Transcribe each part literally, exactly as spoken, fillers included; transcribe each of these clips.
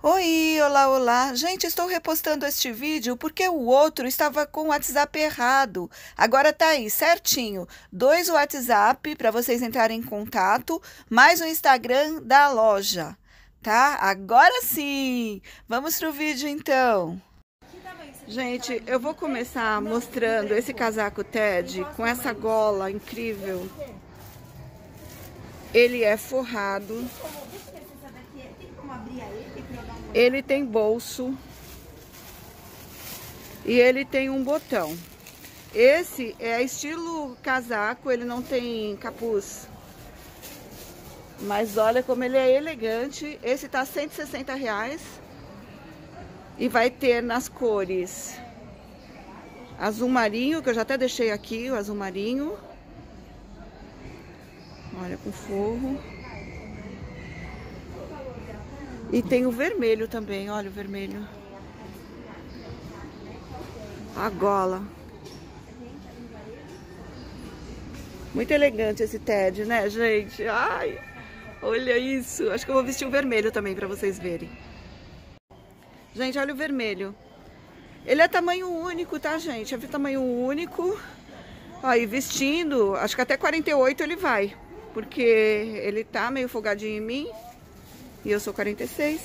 Oi, olá, olá. Gente, estou repostando este vídeo porque o outro estava com o WhatsApp errado. Agora tá aí, certinho. Dois WhatsApp para vocês entrarem em contato, mais o Instagram da loja, tá? Agora sim! Vamos pro vídeo então. Gente, eu vou começar mostrando esse casaco Ted com essa gola incrível. Ele é forrado. Ele tem bolso e ele tem um botão. Esse é estilo casaco, ele não tem capuz. Mas olha como ele é elegante. Esse tá cento e sessenta reais e vai ter nas cores azul marinho, que eu já até deixei aqui, o azul marinho. Olha, com forro. E tem o vermelho também, olha o vermelho. A gola. Muito elegante esse Ted, né, gente? Ai, olha isso. Acho que eu vou vestir o vermelho também pra vocês verem. Gente, olha o vermelho. Ele é tamanho único, tá, gente? É tamanho único. Aí, vestindo, acho que até quarenta e oito ele vai. Porque ele tá meio folgadinho em mim. E eu sou quarenta e seis.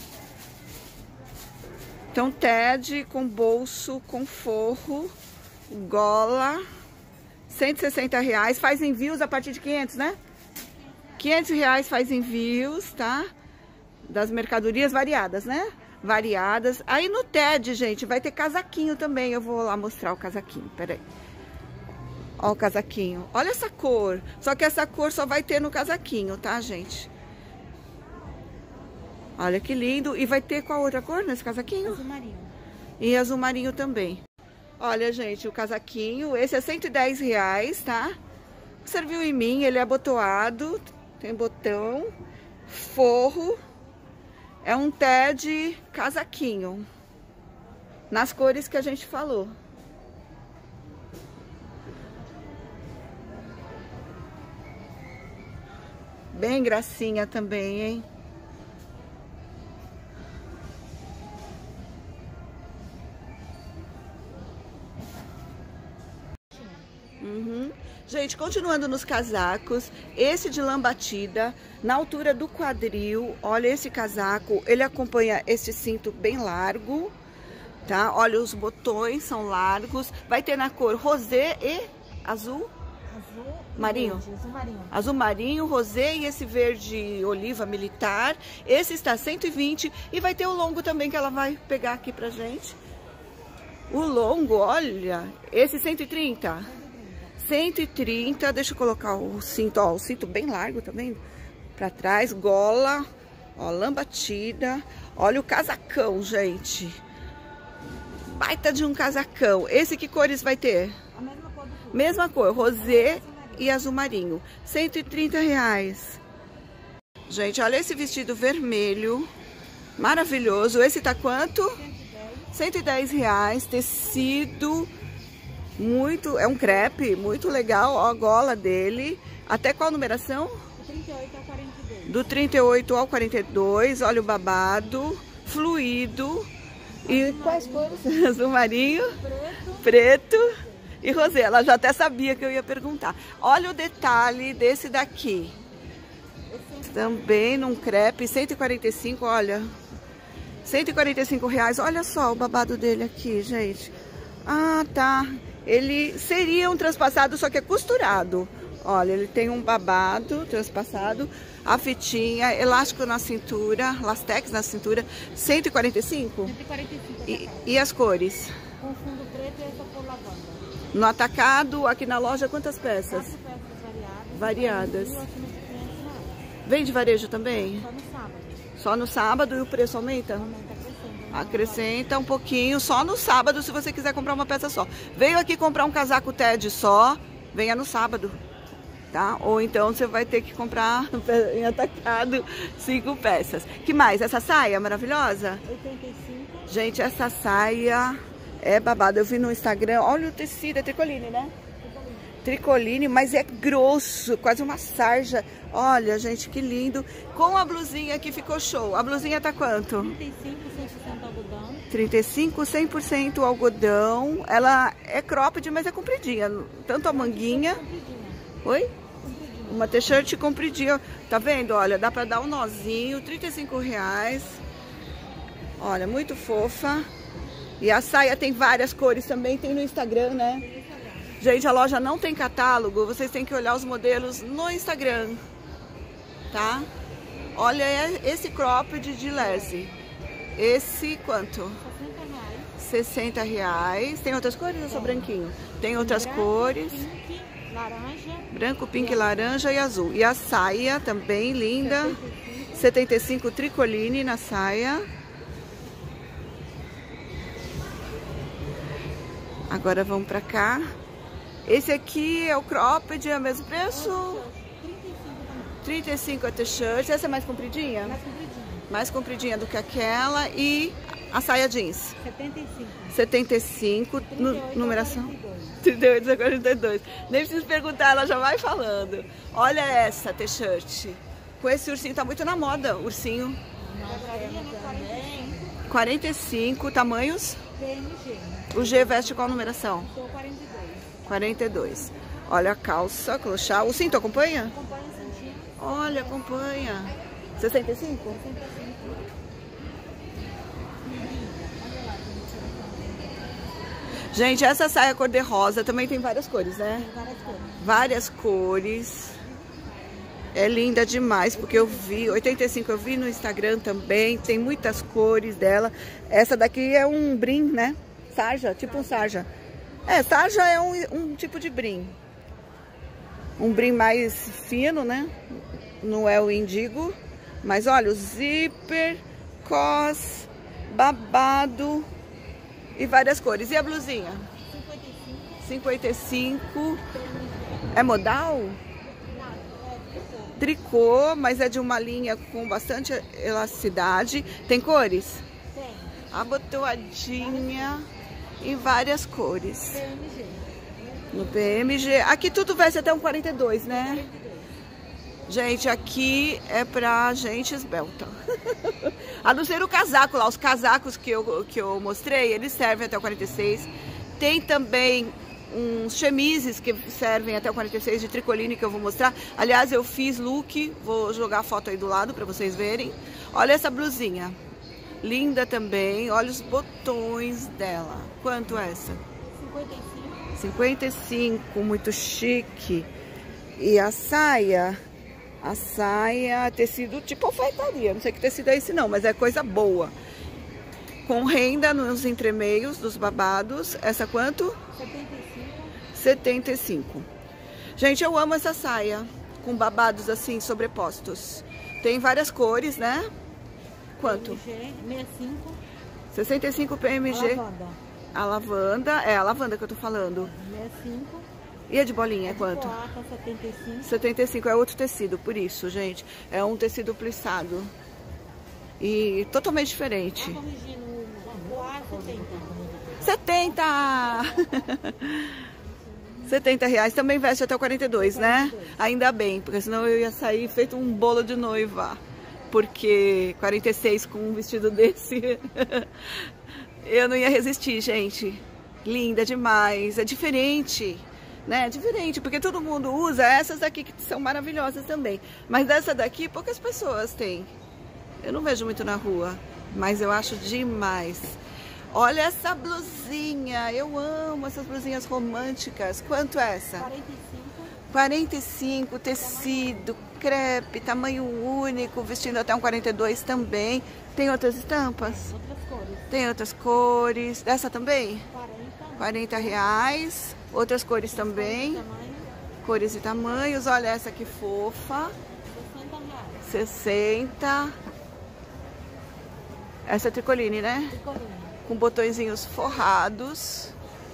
Então, Ted com bolso, com forro, gola, cento e sessenta reais. Faz envios a partir de quinhentos, né? quinhentos reais faz envios, tá? Das mercadorias variadas, né? Variadas. Aí no Ted, gente, vai ter casaquinho também. Eu vou lá mostrar o casaquinho, peraí. Ó o casaquinho. Olha essa cor. Só que essa cor só vai ter no casaquinho, tá, gente? Olha que lindo. E vai ter qual outra cor nesse casaquinho? Azul marinho. E azul marinho também. Olha, gente, o casaquinho. Esse é cento e dez reais, tá? Serviu em mim. Ele é abotoado. Tem botão. Forro. É um Ted casaquinho. Nas cores que a gente falou. Bem gracinha também, hein? Uhum. Gente, continuando nos casacos, esse de lã batida, na altura do quadril, olha esse casaco, ele acompanha esse cinto bem largo, tá? Olha, os botões são largos, vai ter na cor rosé e azul, Azul marinho. Verde, azul marinho. Azul marinho, rosé e esse verde oliva militar. Esse está cento e vinte e vai ter o longo também que ela vai pegar aqui pra gente. O longo, olha, esse cento e trinta. cento e trinta, deixa eu colocar o cinto, ó, o cinto bem largo também, pra trás, gola, ó, lã batida, olha o casacão, gente, baita de um casacão. Esse que cores vai ter? A mesma cor do tudo. Mesma cor, rosé e azul marinho, cento e trinta reais. Gente, olha esse vestido vermelho, maravilhoso, esse tá quanto? cento e dez reais, tecido... Muito, é um crepe, muito legal, ó, a gola dele. Até qual numeração? Do trinta e oito ao quarenta e dois. Do trinta e oito ao quarenta e dois, olha o babado, fluido. E azul quais marinho, cores? Azul marinho, preto, preto e rosé. Ela já até sabia que eu ia perguntar. Olha o detalhe desse daqui. Também num crepe, cento e quarenta e cinco, olha. cento e quarenta e cinco reais, olha só o babado dele aqui, gente. Ah, tá. Ele seria um transpassado, só que é costurado. Olha, ele tem um babado transpassado, a fitinha, elástico na cintura, lastex na cintura, cento e quarenta e cinco? cento e quarenta e cinco. E, e as cores? Com fundo preto e essa cor lavanda. No atacado, aqui na loja, quantas peças? Quatro peças variadas. Variadas. E acima de quinhentos reais. Vende varejo também? Só no sábado. Só no sábado e o preço aumenta? Aumenta, acrescenta. Acrescenta um pouquinho, só no sábado, se você quiser comprar uma peça só. Veio aqui comprar um casaco Ted só, venha no sábado, tá? Ou então você vai ter que comprar em atacado cinco peças. Que mais? Essa saia maravilhosa? oitenta e cinco. Gente, essa saia é babada. Eu vi no Instagram, olha o tecido, é tricoline, né? Tricoline, mas é grosso, quase uma sarja. Olha, gente, que lindo. Com a blusinha que ficou show. A blusinha tá quanto? trinta e cinco, cem por cento algodão. trinta e cinco, cem por cento algodão. Ela é cropped, mas é compridinha. Tanto a manguinha. Oi? Uma t-shirt compridinha. Tá vendo? Olha, dá pra dar um nozinho. trinta e cinco reais. Olha, muito fofa. E a saia tem várias cores também. Tem no Instagram, né? Gente, a loja não tem catálogo. Vocês têm que olhar os modelos no Instagram. Tá? Olha esse cropped de Lese. Esse quanto? sessenta reais. Tem outras cores ou só branquinho? Tem outras branco, cores. Pink, laranja. Branco, pink, laranja e azul. E a saia também linda. setenta e cinco tricoline na saia. Agora vamos pra cá. Esse aqui é o cropped, é o mesmo preço? trinta e cinco a t-shirt. Essa é mais compridinha? Mais compridinha. Mais compridinha do que aquela. E a saia jeans? setenta e cinco. setenta e cinco, nu numeração? trinta e oito a quarenta e dois. Nem preciso perguntar, ela já vai falando. Olha essa t-shirt. Com esse ursinho, tá muito na moda, ursinho. quarenta e cinco, tamanhos? P M G. O G veste qual numeração? Sou quarenta e dois. quarenta e dois. Olha a calça, clochá. O cinto acompanha? Acompanha o cintinho. Olha, acompanha. sessenta e cinco? sessenta e cinco. Gente, essa saia cor-de-rosa também tem várias cores, né? Tem várias cores. Várias cores. É linda demais, porque eu vi, oitenta e cinco eu vi no Instagram também, tem muitas cores dela. Essa daqui é um brim, né? Sarja, tipo um sarja. É, sarja é um, um tipo de brim. Um brim mais fino, né? Não é o indigo. Mas olha, o zíper, cos, babado e várias cores. E a blusinha? cinquenta e cinco. É modal? Tricô, mas é de uma linha com bastante elasticidade. Tem cores? Tem. Abotoadinha em várias cores. P M G. No P M G. Aqui tudo veste até um quarenta e dois, né? Gente, aqui é pra gente esbelta. A não ser o casaco lá. Os casacos que eu, que eu mostrei, eles servem até o quarenta e seis. Tem também uns chemises que servem até o quarenta e seis de tricoline que eu vou mostrar. Aliás, eu fiz look, vou jogar a foto aí do lado para vocês verem. Olha essa blusinha, linda também. Olha os botões dela. Quanto é essa? cinquenta e cinco. cinquenta e cinco, muito chique. E a saia, a saia, tecido tipo alfaiataria. Não sei que tecido é esse não, mas é coisa boa. Com renda nos entremeios dos babados. Essa quanto? setenta e cinco. setenta e cinco. Gente, eu amo essa saia com babados assim sobrepostos. Tem várias cores, né? Quanto? P M G, sessenta e cinco. sessenta e cinco P M G. Lavanda. A lavanda, é a lavanda que eu tô falando. sessenta e cinco. E a de bolinha é quanto? Coaca, setenta e cinco. setenta e cinco é outro tecido, por isso, gente. É um tecido plissado. E totalmente diferente. Tá corrigindo o coaca, setenta! setenta. setenta reais. Também veste até o quarenta e dois, né? Ainda bem, porque senão eu ia sair feito um bolo de noiva. Porque quarenta e seis com um vestido desse, eu não ia resistir, gente. Linda demais. É diferente, né? É diferente, porque todo mundo usa essas daqui que são maravilhosas também. Mas dessa daqui, poucas pessoas têm. Eu não vejo muito na rua, mas eu acho demais. Olha essa blusinha, eu amo essas blusinhas românticas. Quanto é essa? quarenta e cinco. quarenta e cinco, tecido, crepe, tamanho único, vestindo até um quarenta e dois também. Tem outras estampas? Outras cores. Tem outras cores. Dessa também? quarenta. quarenta reais. Outras cores também. Tamanho. Cores e tamanhos. Olha essa que fofa. sessenta reais. sessenta. Essa é tricoline, né? Tricoline. Com botõezinhos forrados.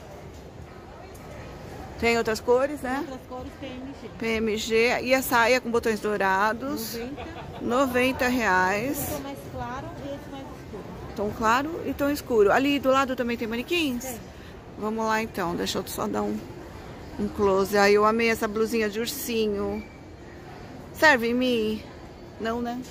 Tem outras cores, né? Outras cores P M G. P M G. E a saia com botões dourados. noventa. noventa reais. Esse é mais claro e esse mais escuro. Tom claro e tom escuro. Ali do lado também tem manequins? Tem. Vamos lá então. Deixa eu só dar um Um close. Ai, eu amei essa blusinha de ursinho. Serve em mim? Não, né?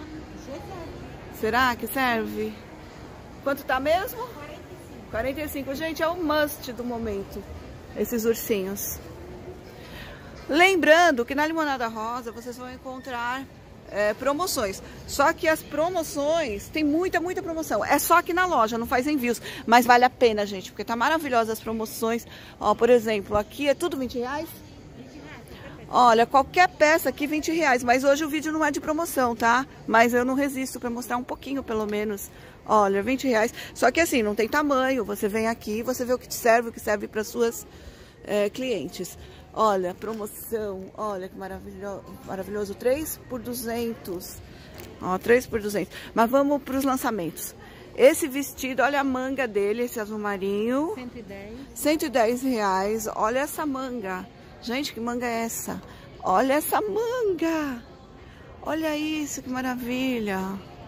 Será que serve? Quanto tá mesmo? quarenta e cinco. Gente, é o must do momento. Esses ursinhos. Lembrando que na Limonada Rosa vocês vão encontrar é, promoções. Só que as promoções, tem muita, muita promoção. É só aqui na loja, não faz envios. Mas vale a pena, gente, porque tá maravilhosa as promoções. Ó, por exemplo, aqui é tudo vinte reais? Olha, qualquer peça aqui vinte reais. Mas hoje o vídeo não é de promoção, tá? Mas eu não resisto para mostrar um pouquinho, pelo menos. Olha, vinte reais. Só que assim, não tem tamanho. Você vem aqui, você vê o que te serve, o que serve para suas é, clientes. Olha, promoção, olha que maravilhoso, maravilhoso, três por duzentos, ó, três por duzentos, mas vamos para os lançamentos. Esse vestido, olha a manga dele, esse azul marinho, cento e dez. cento e dez reais, olha essa manga, gente, que manga é essa? Olha essa manga, olha isso, que maravilha,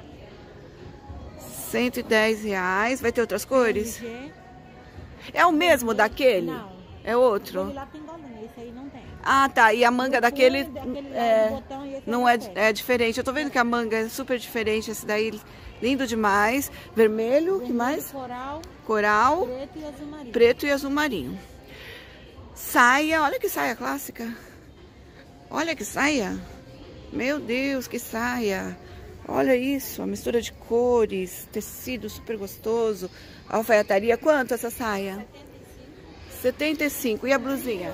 cento e dez reais, vai ter outras cores? É o mesmo daquele? Não. É outro? Aquele lá tem golinha, esse aí não tem. Ah, tá. E a manga O daquele fundo, daquele lá é, do botão, e esse não é é, diferente. é diferente. Eu tô vendo que a manga é super diferente. Esse daí, lindo demais. Vermelho, que Vermelho, mais? Coral, Coral, preto e azul marinho. preto e azul marinho. Saia, olha que saia clássica. Olha que saia. Meu Deus, que saia. Olha isso, a mistura de cores, tecido super gostoso. A alfaiataria, quanto essa saia? setenta e cinco. E a blusinha?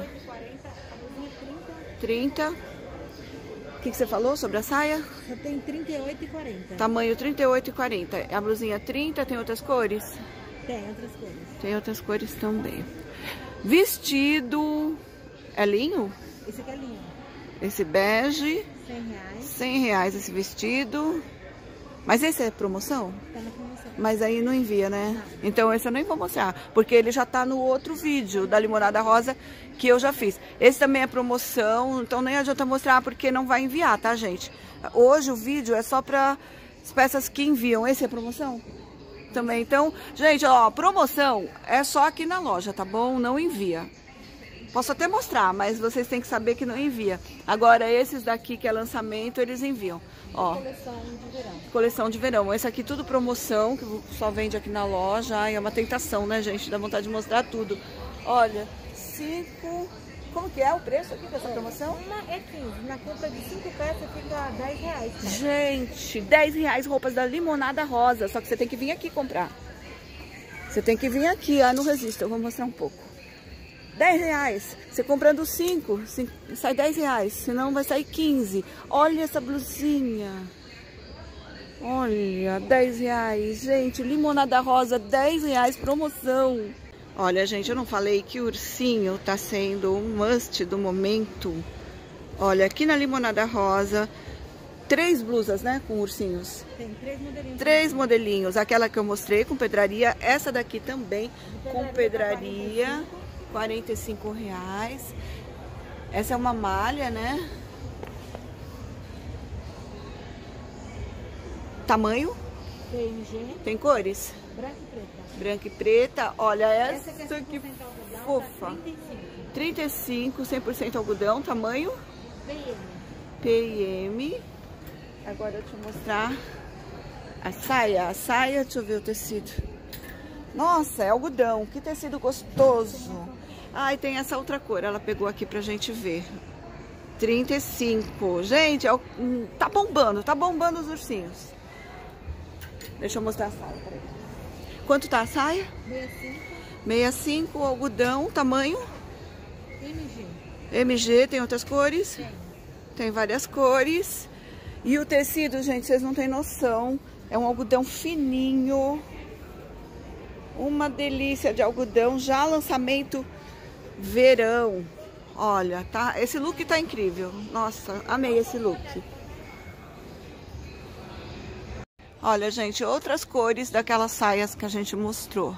trinta. O que, que você falou sobre a saia? Só tem trinta e oito e quarenta. Tamanho trinta e oito e quarenta. A blusinha trinta, tem outras cores? Tem outras cores. Tem outras cores também. Vestido... É linho? Esse aqui é linho. Esse bege. cem reais. cem reais esse vestido. Mas esse é promoção? Tá na promoção. Mas aí não envia, né? Então esse eu nem vou mostrar, porque ele já tá no outro vídeo da Limonada Rosa que eu já fiz. Esse também é promoção, então nem adianta mostrar porque não vai enviar, tá, gente? Hoje o vídeo é só para as peças que enviam. Esse é promoção? Também. Então, gente, ó, promoção é só aqui na loja, tá bom? Não envia. Posso até mostrar, mas vocês têm que saber que não envia. Agora, esses daqui que é lançamento, eles enviam. Ó, Coleção de verão. coleção de verão. Esse aqui tudo promoção, que só vende aqui na loja. Ai, é uma tentação, né, gente? Dá vontade de mostrar tudo. Olha, cinco... Como que é o preço aqui dessa promoção? Uma é quinze. Na compra de cinco peças fica dez reais. Cara. Gente, dez reais roupas da Limonada Rosa. Só que você tem que vir aqui comprar. Você tem que vir aqui. Ah, não resisto. Eu vou mostrar um pouco. dez reais. Você comprando cinco, sai dez reais. Senão vai sair quinze. Olha essa blusinha. Olha, dez reais. Gente, Limonada Rosa, dez reais, promoção. Olha, gente, eu não falei que o ursinho tá sendo um must do momento. Olha, aqui na Limonada Rosa, três blusas, né, com ursinhos. Tem três modelinhos. Três modelinhos. Aquela que eu mostrei com pedraria. Essa daqui também com pedraria. quarenta e cinco reais. Essa é uma malha, né? Tamanho? P M G. Tem cores? Branca e preta. Branca e preta. Olha essa, Essa que que é fofa. trinta e cinco, cem por cento algodão. Tamanho? P M. P M. Agora deixa eu mostrar a saia. A saia, deixa eu ver o tecido. Nossa, é algodão. Que tecido gostoso. Ah, e tem essa outra cor. Ela pegou aqui pra gente ver. trinta e cinco. Gente, é o... tá bombando. Tá bombando os ursinhos. Deixa eu mostrar a saia. Peraí. Quanto tá a saia? sessenta e cinco. sessenta e cinco, algodão. Tamanho? M G. M G. Tem outras cores? Tem. Tem várias cores. E o tecido, gente, vocês não têm noção. É um algodão fininho. Uma delícia de algodão. Já lançamento verão. Olha, tá? Esse look tá incrível. Nossa, amei esse look. Olha, gente, outras cores daquelas saias que a gente mostrou.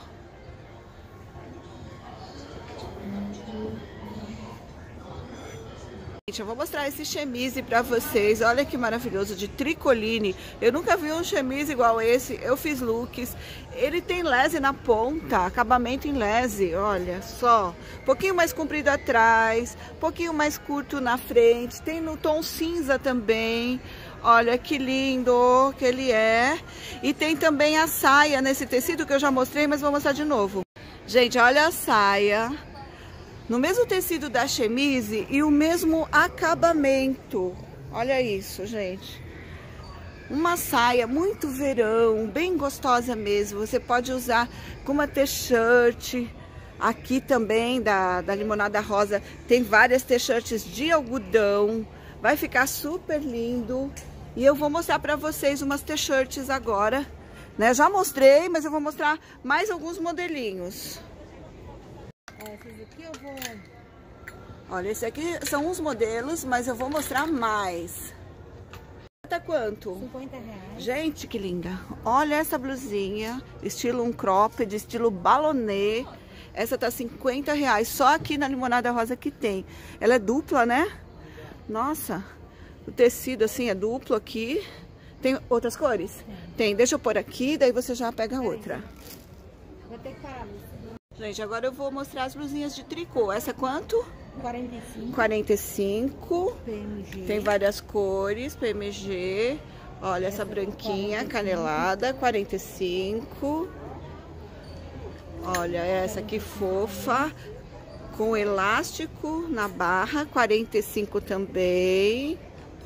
Gente, eu vou mostrar esse chemise pra vocês. Olha que maravilhoso, de tricoline. Eu nunca vi um chemise igual esse. Eu fiz looks. Ele tem lese na ponta, acabamento em lese, olha só. Um pouquinho mais comprido atrás, um pouquinho mais curto na frente. Tem no tom cinza também. Olha que lindo que ele é. E tem também a saia nesse tecido que eu já mostrei, mas vou mostrar de novo. Gente, olha a saia. No mesmo tecido da chemise e o mesmo acabamento. Olha isso, gente. Uma saia muito verão, bem gostosa mesmo. Você pode usar com uma t-shirt. Aqui também, da, da Limonada Rosa, tem várias t-shirts de algodão. Vai ficar super lindo. E eu vou mostrar pra vocês umas t-shirts agora. Né? Já mostrei, mas eu vou mostrar mais alguns modelinhos. Esses aqui eu vou... Olha, esse aqui são os modelos, mas eu vou mostrar mais. Tá quanto? cinquenta reais. Gente, que linda. Olha essa blusinha, estilo um cropped, estilo balonê. Essa tá cinquenta reais, só aqui na Limonada Rosa que tem. Ela é dupla, né? Nossa, o tecido assim é duplo aqui. Tem outras cores? Tem. Tem, deixa eu pôr aqui, daí você já pega outra. Vou ter que parar. Gente, agora eu vou mostrar as blusinhas de tricô. Essa é quanto? quarenta e cinco. quarenta e cinco. P M G. Tem várias cores, P M G. Olha essa, essa branquinha, canelada, quarenta e cinco. Olha essa aqui fofa, com elástico na barra, quarenta e cinco também.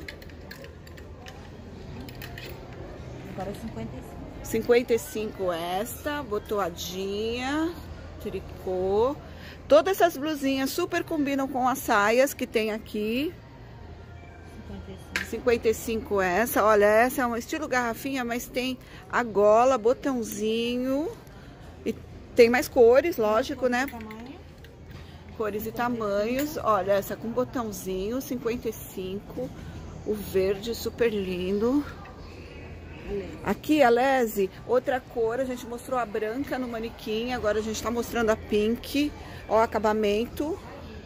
Agora é cinquenta e cinco. cinquenta e cinco esta, botoadinha, tricô. Todas essas blusinhas super combinam com as saias que tem aqui. cinquenta e cinco essa. Olha, essa é um estilo garrafinha, mas tem a gola, botãozinho. E tem mais cores, lógico, né? Cores e tamanhos. Olha, essa com botãozinho, cinquenta e cinco. O verde super lindo. Aqui a lese, outra cor, a gente mostrou a branca no manequim, agora a gente tá mostrando a pink. Ó o acabamento.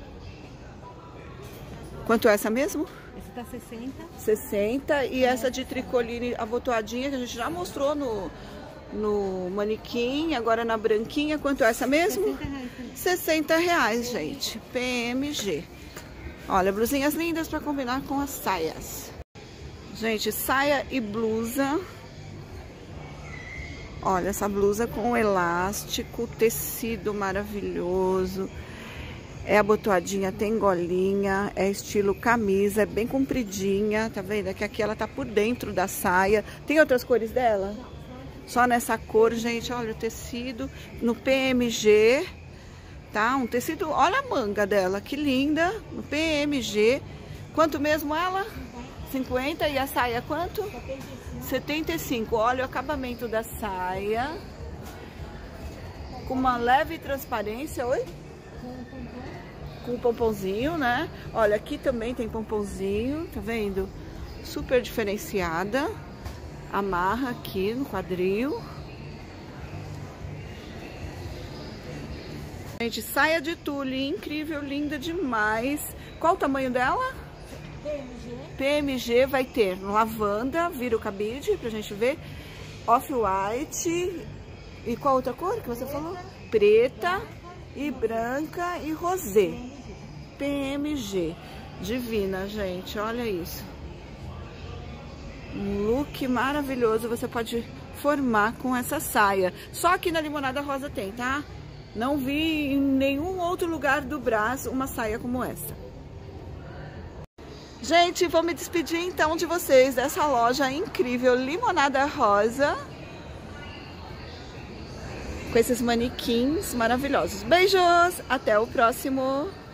Quanto é essa mesmo? Essa tá sessenta. sessenta. E essa de tricoline abotoadinha, que a gente já mostrou no, no manequim, agora na branquinha. Quanto é essa mesmo? sessenta reais, gente. P M G. Olha, blusinhas lindas para combinar com as saias. Gente, saia e blusa. Olha essa blusa com elástico, tecido maravilhoso. É abotoadinha, tem golinha, é estilo camisa, é bem compridinha, tá vendo? É que aqui ela tá por dentro da saia. Tem outras cores dela? Só nessa cor, gente, olha o tecido no P M G, tá? Um tecido, olha a manga dela, que linda, no P M G. Quanto mesmo ela? cinquenta. E a saia quanto? setenta e cinco. Olha o acabamento da saia. Com uma leve transparência. Oi? Com um pomponzinho, né? Olha, aqui também tem pomponzinho. Tá vendo? Super diferenciada. Amarra aqui no quadril. Gente, saia de tule. Incrível, linda demais. Qual o tamanho dela? P M G. P M G vai ter lavanda, vira o cabide pra gente ver, off-white e qual outra cor que você preta, falou? Preta e branca e rosé. P M G. Divina, gente, olha isso. Um look maravilhoso, você pode formar com essa saia. Só aqui na Limonada Rosa tem, tá? Não vi em nenhum outro lugar do Brás uma saia como essa. Gente, vou me despedir então de vocês dessa loja incrível Limonada Rosa. Com esses manequins maravilhosos. Beijos, até o próximo.